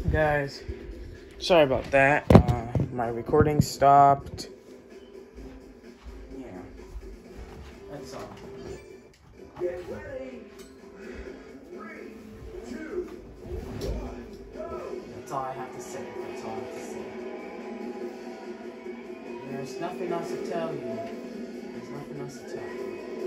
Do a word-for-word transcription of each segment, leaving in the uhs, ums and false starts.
Guys, sorry about that. Uh, my recording stopped. Yeah, that's all. Get ready. Three, two, one, go. That's all I have to say. That's all I have to say. There's nothing else to tell you. There's nothing else to tell you.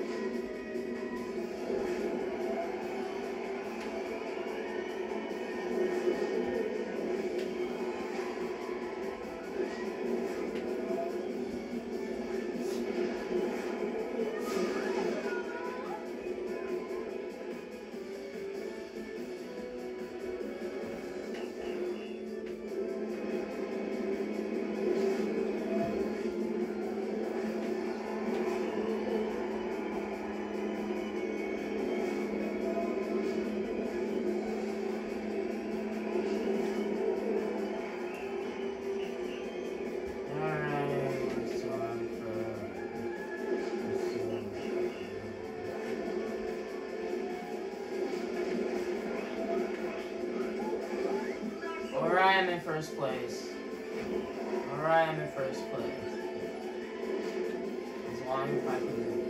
Alright, I'm in first place. Alright, I'm in first place. As long as I can do this.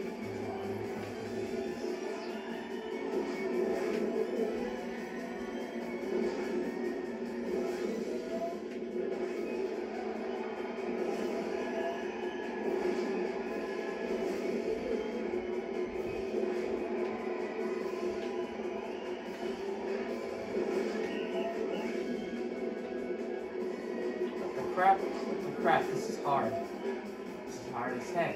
Crap, crap, this is hard. This is hard as heck.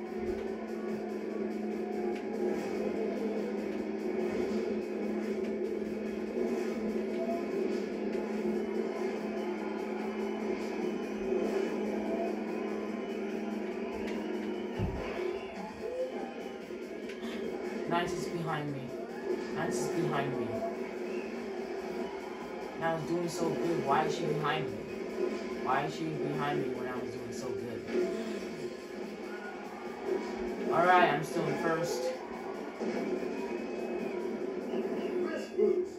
Nines is behind me. Nines is behind me. And I was doing so good. Why is she behind me? Why is she behind me when I was doing so good? Alright, I'm still in first. Wrist boost.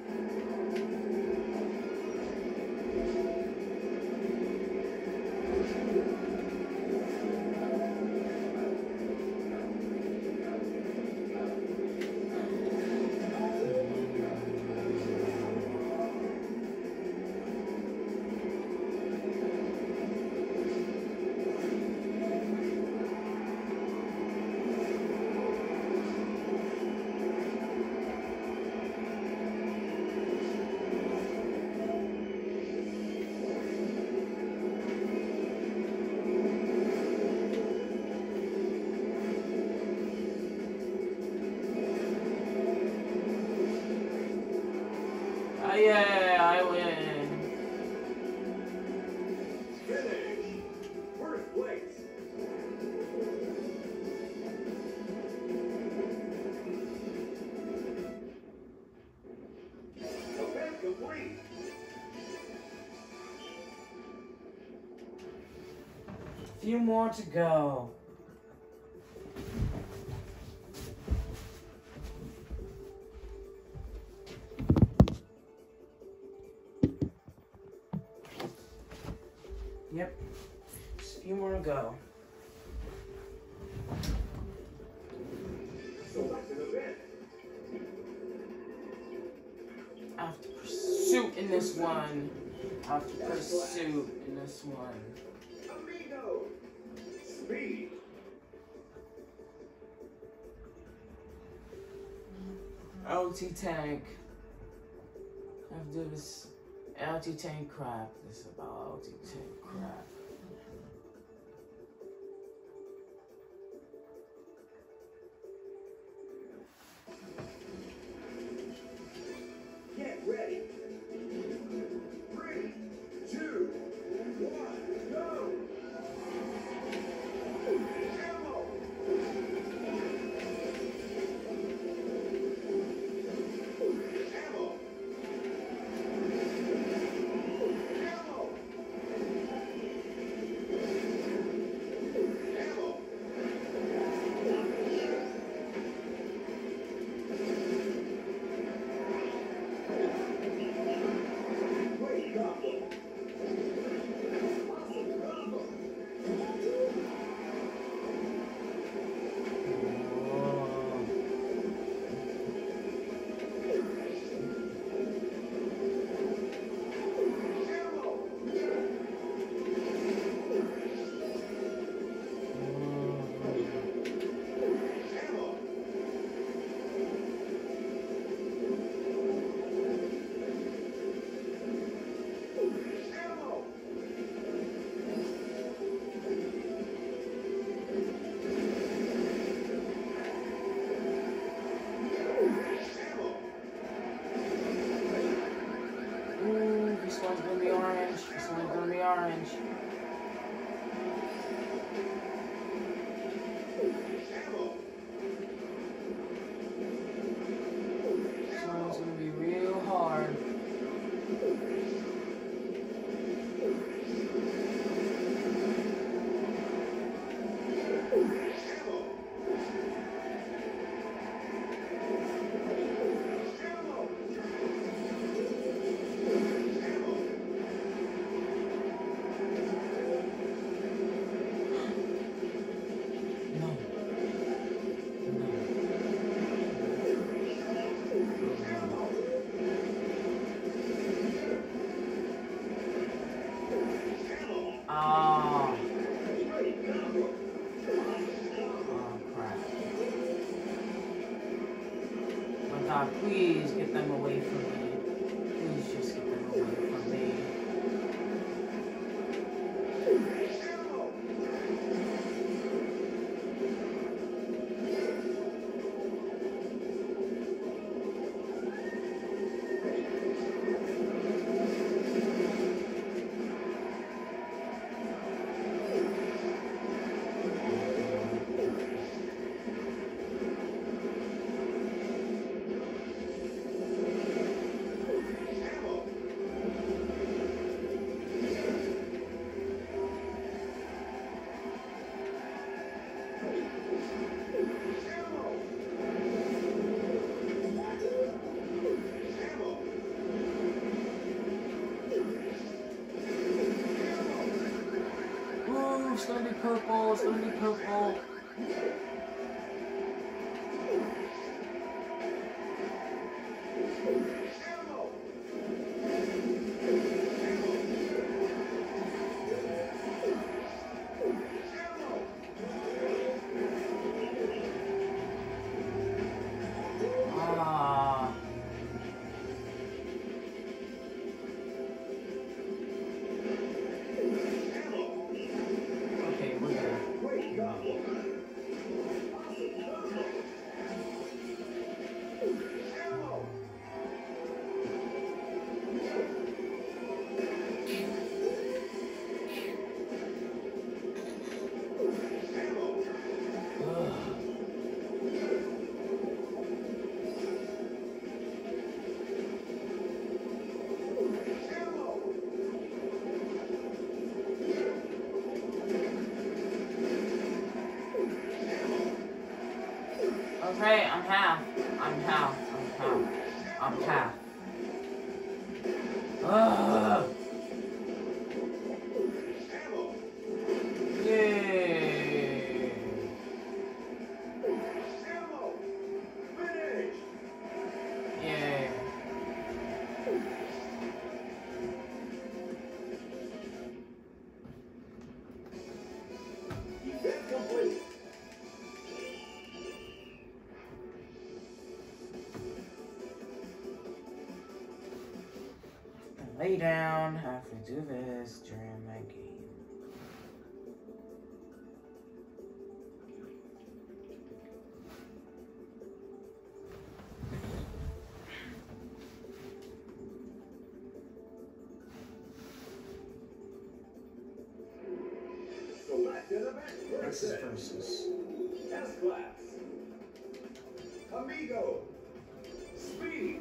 Oh, yeah, I win. Finish. First place. Event complete. A few more to go. Yep, just a few more to go. Select an event. After pursuit in this one. After pursuit in this one. Amigo. Speed. L T tank. I have to do this L T tank crap. This is about L T tank crap. Get ready. Three, two, one, go. Ammo. Ammo. Ammo. This one's gonna be orange. This one's gonna be orange. This one's gonna be real hard. God, please get them away from me. Please just get them away from me. It's gonna be purple, it's gonna be purple. Ah. Okay, we're good. Okay, I'm half. I'm half. I'm half. I'm half. Ugh. Yay. Yay. Event complete. Lay down, have to do this during my game. Select an event This is versus versus. S-Class. Amigo. Speed.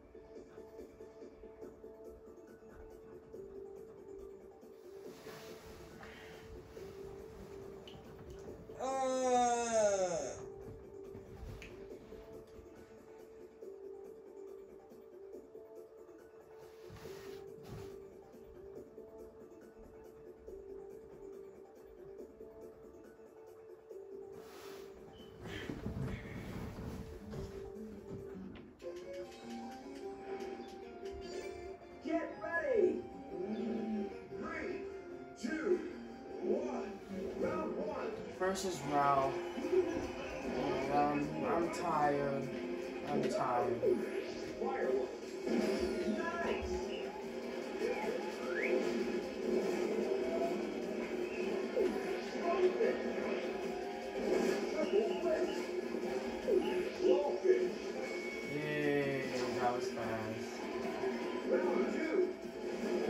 Get ready. Three, two, one. Round one. Versus Rao. Um, I'm tired. I'm tired. Fireworks. Nice. Goldfish. Triple fish. Blowfish. Yay, that was fast. Round two.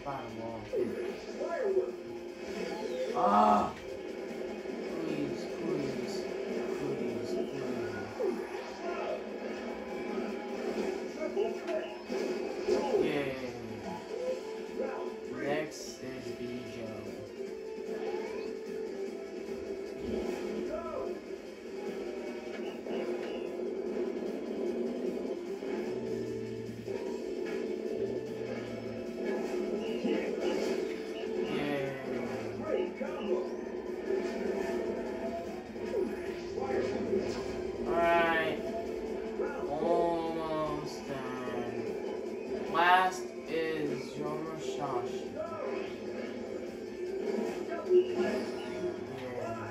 bottom wall. Firework. Ah! Please, please, please, please. Triple threat. Yeah. Round three. Next is Bijo. Go. Yeah. Great combo. Firework. Alright. Round Almost done. Last is Yomashashi. go. Double threat. Yeah.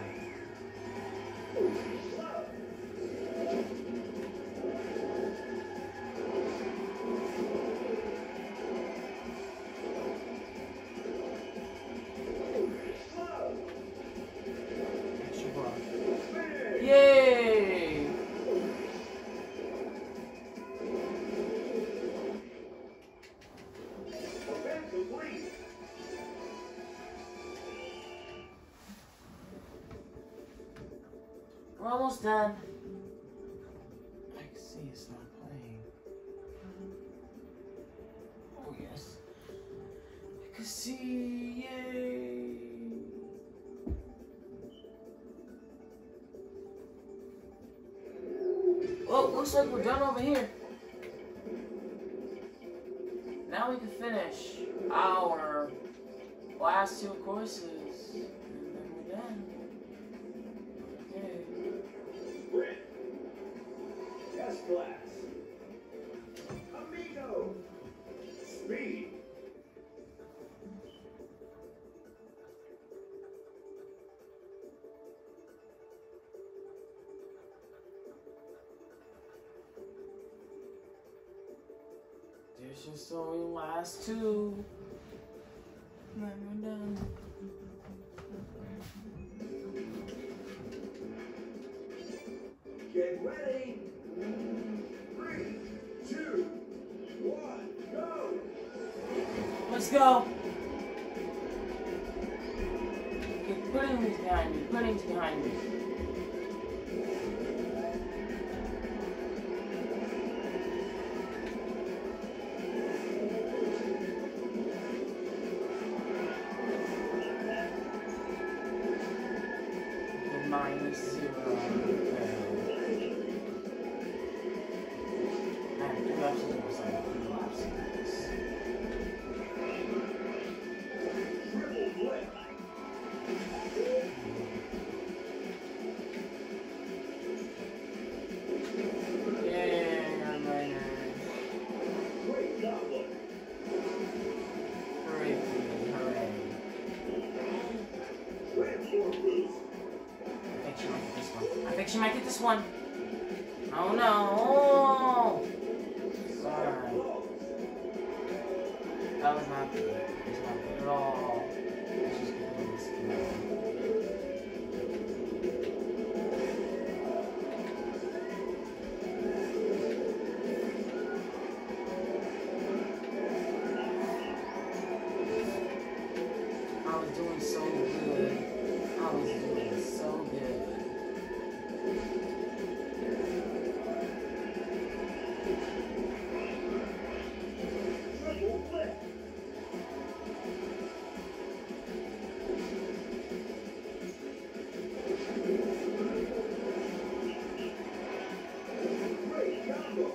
Slow. Extra bar. Finish. Yay! Event complete. We're almost done. I can see it's not playing. Oh yes. I can see, yay! Oh, looks like we're done over here. Now we can finish our last two courses. And then we're done. Okay. Sprint. S-Class. Amigo. Speed. There's just only last two. And then we're done. Get ready. Three, two, one, go. Let's go. Okay, pudding's behind me. Pudding's behind me. Okay, minus zero. Okay. Man, two laps is almost like three laps in this. Triple flip. Yeah, I'm right Great combo. Hooray, hooray. Transform boost. I think she might get this one. I think she might get this one. Oh no! Sorry. Close. That was not good. It was not good at all. Let's just get rid of this guy. I was doing so good. I was doing so good. Triple flip. Great combo.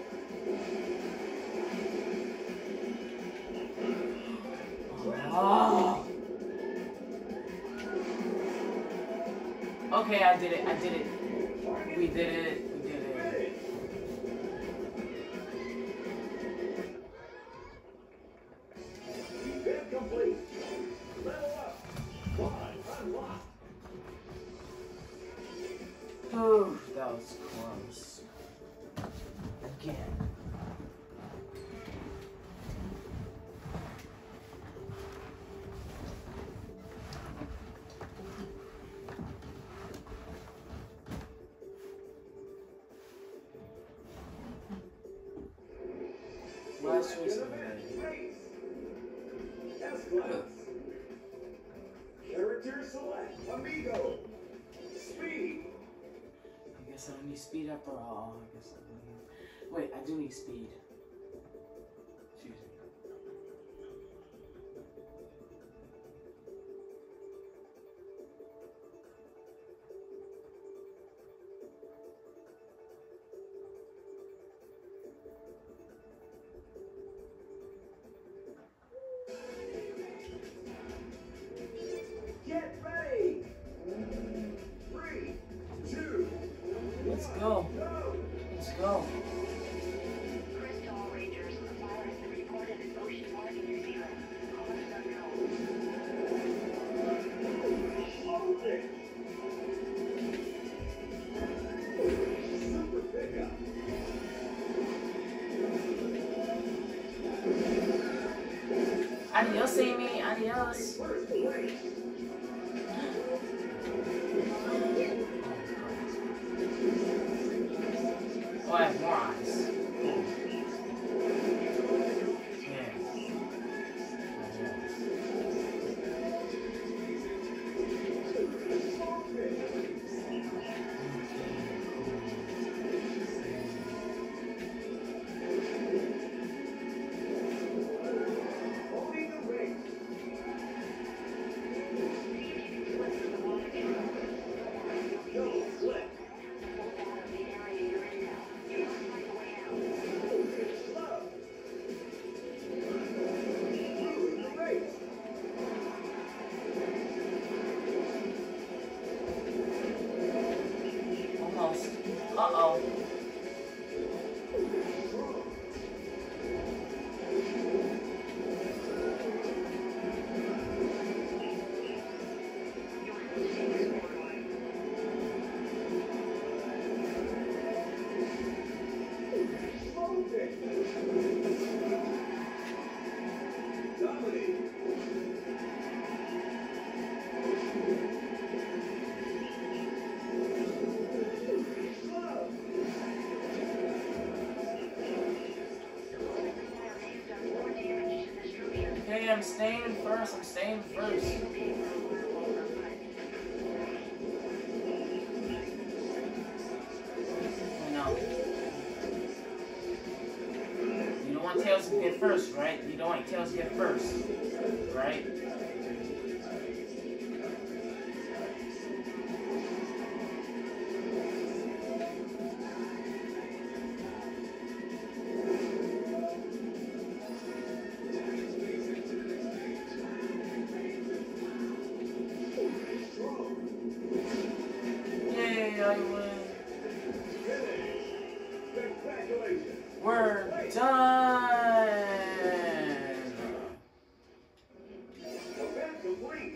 Oh. Okay, I did it. I did it. We did it. We did it. Finish. Event complete. Level up. Quad unlocked. Oh, that was close. Again. Last choice of the day. Race. class. Character select. Amigo. Speed. I guess I don't need speed up at all. I guess I don't need... Wait, I do need speed. Excuse me. Get ready. Three, two, Let's one, go. go. Let's go. Crystal Rangers, the fire has been reported in Ocean Park in New Zealand. Cause unknown. Slow it. Super pickup. Adios, Amy. Adios. First place. Oh, I have more eyes. Yeah. Owning the race. Double flip. Slow. Ruling the race. Almost. Uh-oh. Strong. Slow pick. Dominate. Slow. Hey, I'm staying first. I'm staying first. I know. You don't want Tails to get first, right? You don't want Tails to get first, right? Strong. Yay, I win. Finish. Congratulations. We're done. Event complete.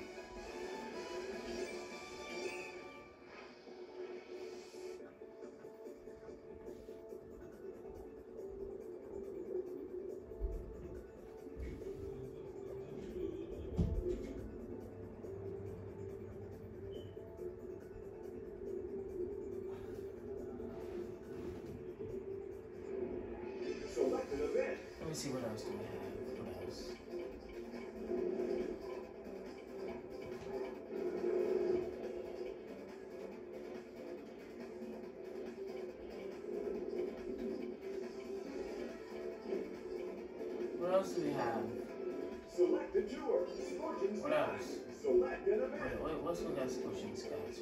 Select an event. Let me see what else do we have. What else? What else do we have? Select a tour. Scorching What Skies. else? Select an event. Wait, wait, let's look at Scorching Skies.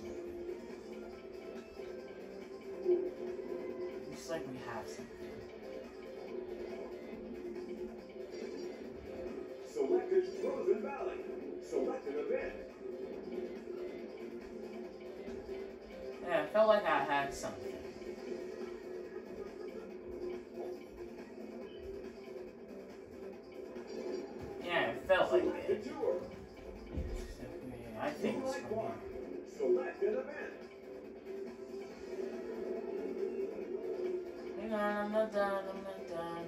Looks like we have something. Select a Frozen Valley. Select an event. Yeah, I felt like I had something. Yeah, it felt like Select a it. tour. Yeah, I think it's Moonlight from Walk. here. Select an event. Hang on, I'm not done, I'm not done.